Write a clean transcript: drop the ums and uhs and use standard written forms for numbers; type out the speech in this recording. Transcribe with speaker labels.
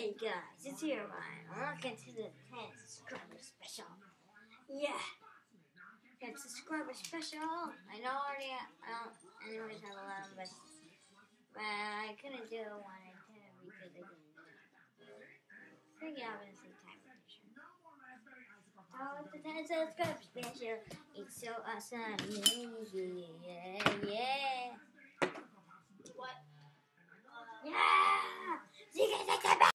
Speaker 1: Hey guys, it's here, Ryan. Welcome to the 10 subscriber special. Yeah, 10 subscriber special. I know already I don't anyways have 11, but I couldn't do it when I did it because I didn't do it. So yeah, I'm gonna say time prediction. Oh, it's the 10 subscriber special. It's so awesome. Yeah.
Speaker 2: What?
Speaker 1: Yeah! See you guys next time.